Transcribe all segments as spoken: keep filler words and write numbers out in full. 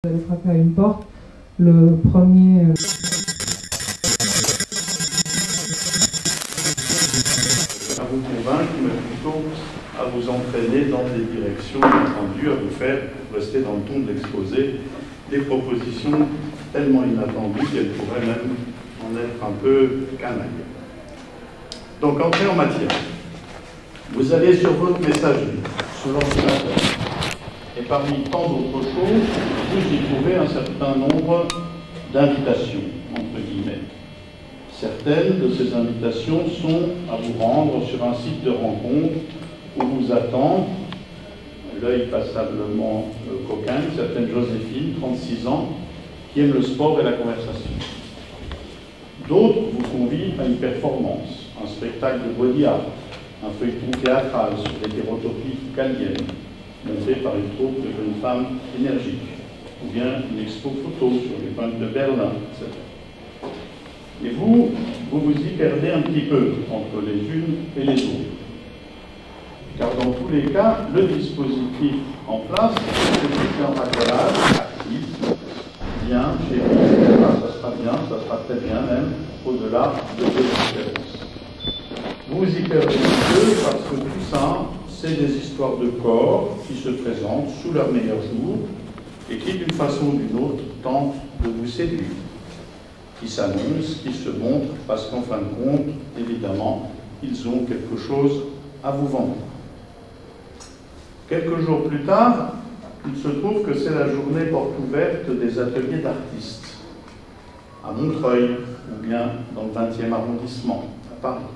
Vous allez frapper à une porte, le premier... Euh... à vous convaincre, mais plutôt à vous entraîner dans des directions inattendues, à vous faire rester dans le ton de l'exposé, des propositions tellement inattendues qu'elles pourraient même en être un peu canailles. Donc, entrez en matière. Vous allez sur votre messagerie, sur l'ordinateur, et parmi tant d'autres choses, vous y trouvez un certain nombre d'invitations, entre guillemets. Certaines de ces invitations sont à vous rendre sur un site de rencontre où vous attend l'œil passablement euh, coquin, une certaine Joséphine, trente-six ans, qui aime le sport et la conversation. D'autres vous convient à une performance, un spectacle de body art, un feuilleton théâtral sur l'hétérotopie foucalienne, monté par une troupe de jeunes femmes énergiques, ou bien une expo photo sur les peintres de Berlin, et cetera. Et vous, vous vous y perdez un petit peu entre les unes et les autres. Car dans tous les cas, le dispositif en place, c'est un racolage actif, bien, chez vous, et cetera. Ça sera bien, ça sera très bien même, au-delà de vos différences. Vous vous y perdez un peu parce que tout ça, c'est des histoires de corps qui se présentent sous leur meilleur jour et qui, d'une façon ou d'une autre, tentent de vous séduire, qui s'annoncent, qui se montrent, parce qu'en fin de compte, évidemment, ils ont quelque chose à vous vendre. Quelques jours plus tard, il se trouve que c'est la journée porte ouverte des ateliers d'artistes, à Montreuil, ou bien dans le vingtième arrondissement, à Paris.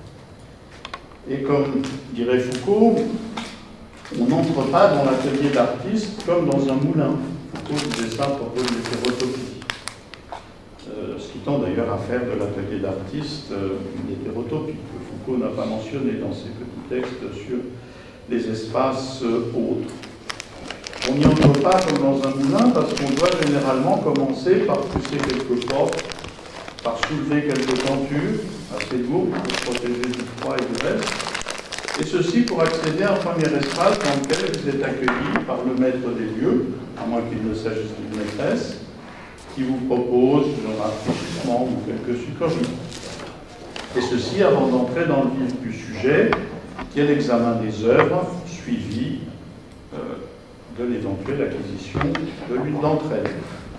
Et comme dirait Foucault, on n'entre pas dans l'atelier d'artiste comme dans un moulin. Foucault disait ça à propos de l'hétérotopie. Euh, ce qui tend d'ailleurs à faire de l'atelier d'artiste euh, une hétérotopie, que Foucault n'a pas mentionné dans ses petits textes sur les espaces euh, autres. On n'y entre pas comme dans un moulin parce qu'on doit généralement commencer par pousser quelques portes, par soulever quelques tentures assez lourdes pour protéger du froid et du reste, et ceci pour accéder à un premier espace dans lequel vous êtes accueilli par le maître des lieux, à moins qu'il ne s'agisse d'une maîtresse, qui vous propose un rafraîchissement ou quelques sucreries. Et ceci avant d'entrer dans le vif du sujet, qui est l'examen des œuvres suivi euh, de l'éventuelle acquisition de l'une d'entre elles.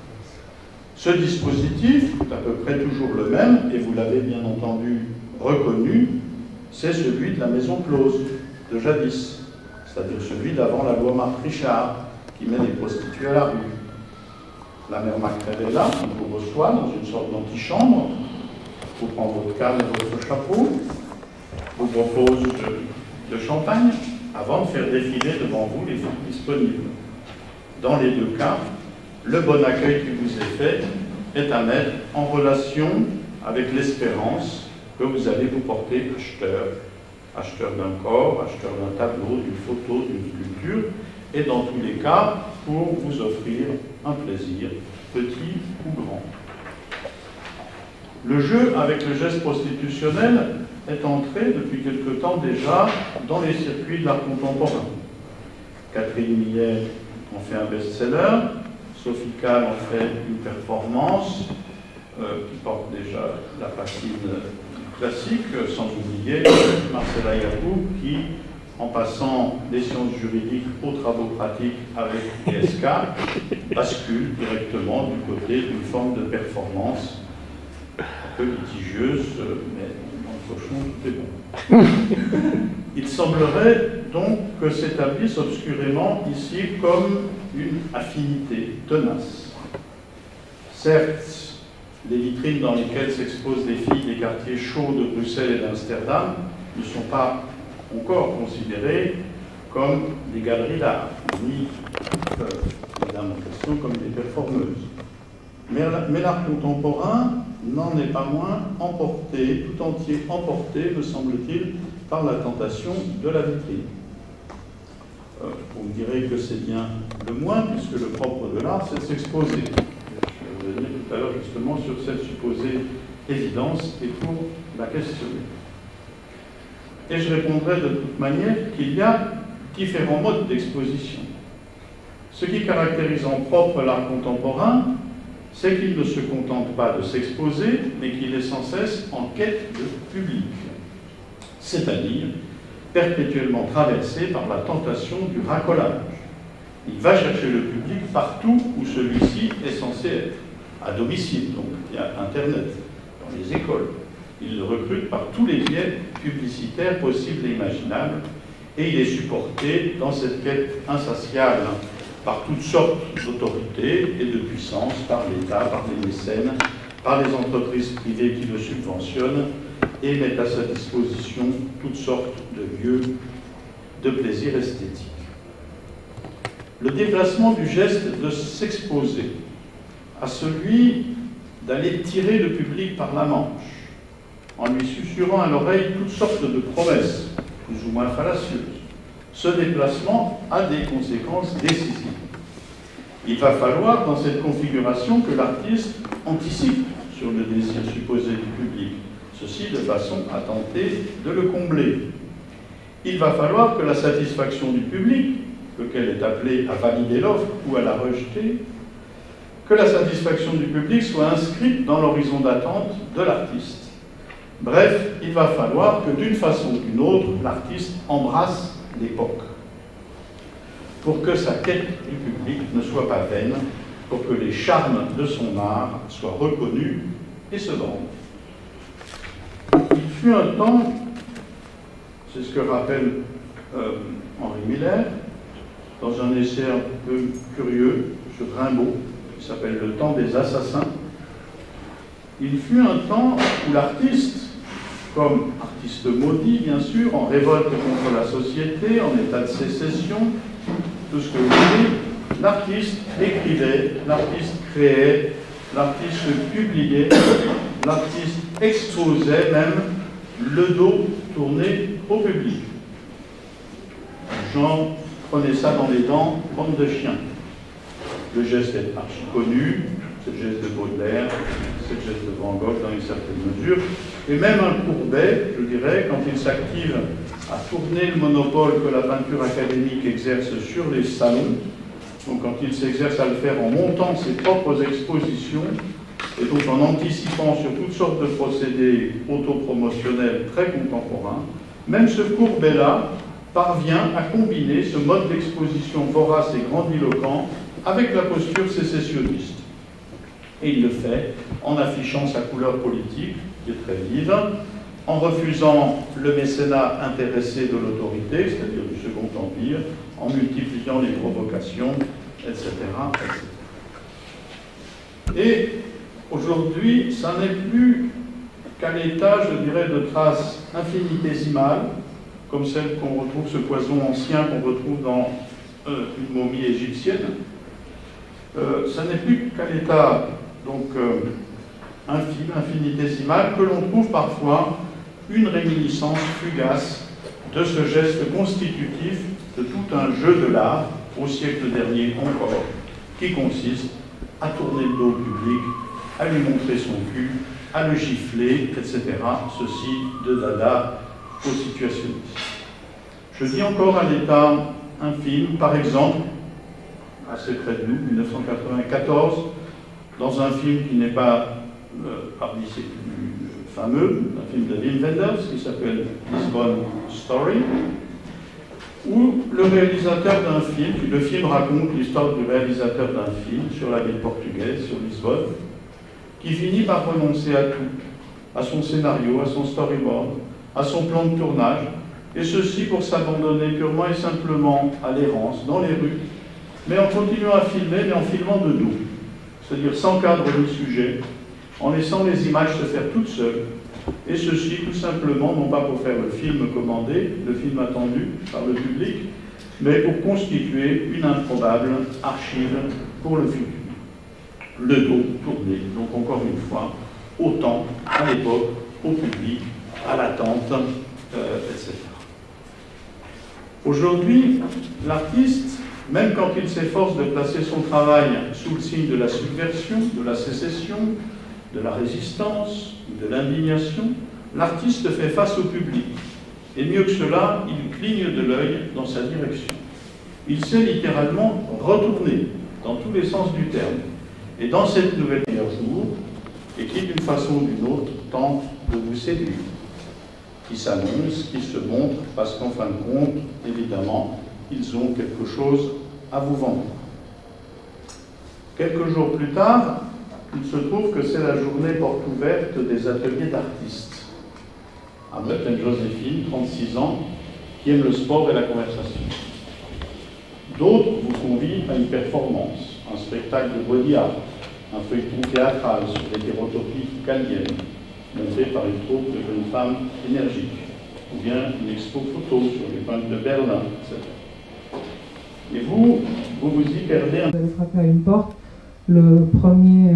Ce dispositif, à peu près toujours le même, et vous l'avez bien entendu reconnu, c'est celui de la maison close, de jadis, c'est-à-dire celui d'avant la loi Marc-Richard, qui met les prostituées à la rue. La mère Macrel est là, qui vous reçoit dans une sorte d'antichambre, vous prend votre canne et votre chapeau, vous propose de, de champagne, avant de faire défiler devant vous les filles disponibles. Dans les deux cas, le bon accueil qui vous est fait est à mettre en relation avec l'espérance que vous allez vous porter acheteur, acheteur d'un corps, acheteur d'un tableau, d'une photo, d'une sculpture, et dans tous les cas, pour vous offrir un plaisir, petit ou grand. Le jeu avec le geste prostitutionnel est entré depuis quelque temps déjà dans les circuits de l'art contemporain. Catherine Millet en fait un best-seller, Sophie Calle en fait une performance euh, qui porte déjà la patine classique, sans oublier Marcella Yacoub qui, en passant des sciences juridiques aux travaux pratiques avec P S K, bascule directement du côté d'une forme de performance un peu litigieuse, mais dans le cochon, tout est bon. Il semblerait donc que s'établisse obscurément ici comme une affinité tenace. Certes, les vitrines dans lesquelles s'exposent les filles des quartiers chauds de Bruxelles et d'Amsterdam ne sont pas encore considérées comme des galeries d'art, ni euh, mesdames en question comme des performeuses. Mais, mais l'art contemporain n'en est pas moins emporté, tout entier emporté, me semble-t-il, par la tentation de la vitrine. Euh, vous me direz que c'est bien le moins, puisque le propre de l'art, c'est de s'exposer. Je vais revenir tout à l'heure justement sur cette supposée évidence et pour la questionner. Et je répondrai de toute manière qu'il y a différents modes d'exposition. Ce qui caractérise en propre l'art contemporain, c'est qu'il ne se contente pas de s'exposer, mais qu'il est sans cesse en quête de public, c'est-à-dire perpétuellement traversé par la tentation du racolage. Il va chercher le public partout où celui-ci est censé être, à domicile, donc il y a Internet, dans les écoles. Il le recrute par tous les biais publicitaires possibles et imaginables, et il est supporté dans cette quête insatiable par toutes sortes d'autorités et de puissances, par l'État, par les mécènes, par les entreprises privées qui le subventionnent et mettent à sa disposition toutes sortes de lieux de plaisir esthétique. Le déplacement du geste de s'exposer à celui d'aller tirer le public par la manche, en lui susurrant à l'oreille toutes sortes de promesses, plus ou moins fallacieuses. Ce déplacement a des conséquences décisives. Il va falloir, dans cette configuration, que l'artiste anticipe sur le désir supposé du public, ceci de façon à tenter de le combler. Il va falloir que la satisfaction du public, lequel est appelé à valider l'offre ou à la rejeter, que la satisfaction du public soit inscrite dans l'horizon d'attente de l'artiste. Bref, il va falloir que d'une façon ou d'une autre, l'artiste embrasse l'époque, pour que sa quête du public ne soit pas vaine, pour que les charmes de son art soient reconnus et se vendent. Il fut un temps, c'est ce que rappelle euh, Henri Miller, dans un essai un peu curieux sur Rimbaud, qui s'appelle « Le temps des assassins », il fut un temps où l'artiste, comme artiste maudit, bien sûr, en révolte contre la société, en état de sécession, tout ce que vous voulez, l'artiste écrivait, l'artiste créait, l'artiste publiait, l'artiste exposait même le dos tourné au public. Jean prenait ça dans les dents, bande de chiens. Le geste est archi connu, c'est le geste de Baudelaire, c'est le geste de Van Gogh dans une certaine mesure, et même un Courbet, je dirais, quand il s'active à tourner le monopole que la peinture académique exerce sur les salons, donc quand il s'exerce à le faire en montant ses propres expositions, et donc en anticipant sur toutes sortes de procédés autopromotionnels très contemporains, même ce Courbet-là parvient à combiner ce mode d'exposition vorace et grandiloquent avec la posture sécessionniste. Et il le fait en affichant sa couleur politique, qui est très vive, en refusant le mécénat intéressé de l'autorité, c'est-à-dire du Second Empire, en multipliant les provocations, et cetera, et cetera. Et aujourd'hui, ça n'est plus qu'à l'état, je dirais, de traces infinitésimales, comme celle qu'on retrouve, ce poison ancien qu'on retrouve dans euh, une momie égyptienne. Euh, ça n'est plus qu'à l'état donc euh, infime, infinitésimal, que l'on trouve parfois une réminiscence fugace de ce geste constitutif de tout un jeu de l'art, au siècle dernier encore, qui consiste à tourner le dos au public, à lui montrer son cul, à le gifler, et cetera. Ceci de Dada au situationniste. Je dis encore à l'état infime, par exemple, assez près de nous, mille neuf cent quatre-vingt-quatorze, dans un film qui n'est pas euh, parmi ses plus fameux, un film de Wim Wenders qui s'appelle Lisbon Story, où le réalisateur d'un film, le film raconte l'histoire du réalisateur d'un film sur la ville portugaise, sur Lisbonne, qui finit par renoncer à tout, à son scénario, à son storyboard, à son plan de tournage, et ceci pour s'abandonner purement et simplement à l'errance dans les rues, mais en continuant à filmer, mais en filmant de dos, c'est-à-dire sans cadre ni sujet, en laissant les images se faire toutes seules, et ceci tout simplement, non pas pour faire le film commandé, le film attendu par le public, mais pour constituer une improbable archive pour le futur. Le dos tourné, donc encore une fois, au temps, à l'époque, au public, à l'attente, euh, et cetera. Aujourd'hui, l'artiste, même quand il s'efforce de placer son travail sous le signe de la subversion, de la sécession, de la résistance, de l'indignation, l'artiste fait face au public. Et mieux que cela, il cligne de l'œil dans sa direction. Il s'est littéralement retourné dans tous les sens du terme. Et dans cette nouvelle jour, et qui d'une façon ou d'une autre tente de vous séduire, qui s'annonce, qui se montre, parce qu'en fin de compte, évidemment, ils ont quelque chose à vous vendre. Quelques jours plus tard, il se trouve que c'est la journée porte ouverte des ateliers d'artistes. À certaine Joséphine, trente-six ans, qui aime le sport et la conversation. D'autres vous convient à une performance, un spectacle de body art, un feuilleton théâtral sur l'hétérotopie foucaldienne, monté par une troupe de jeunes femmes énergiques, ou bien une expo photo sur les peintres de Berlin, et cetera. Et vous, vous vous y perdez. Vous allez frapper à une porte. Le premier...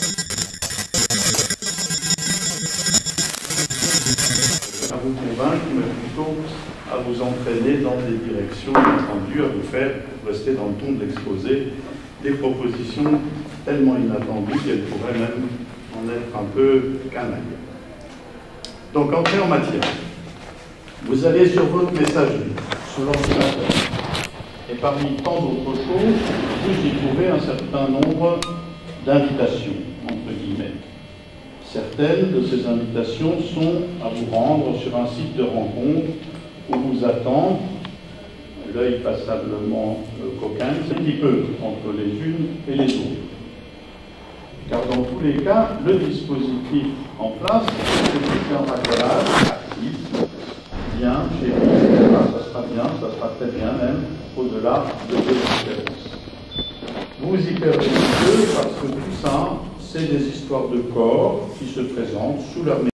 à vous convaincre, mais plutôt à vous entraîner dans des directions, entendues, à vous faire rester dans le ton de l'exposé, des propositions tellement inattendues qu'elles pourraient même en être un peu canailles. Donc, entrez en matière. Vous allez sur votre messagerie, sur l'ordinateur, et parmi tant d'autres choses, vous y trouvez un certain nombre d'invitations, entre guillemets. Certaines de ces invitations sont à vous rendre sur un site de rencontre où vous attend, l'œil passablement euh, coquin, un petit peu entre les unes et les autres. Car dans tous les cas, le dispositif en place, c'est un racolage actif, bien, chez vous, ça sera bien, ça sera très bien même, au-delà de vos espérances. Vous y perdez les yeux parce que tout ça, c'est des histoires de corps qui se présentent sous leur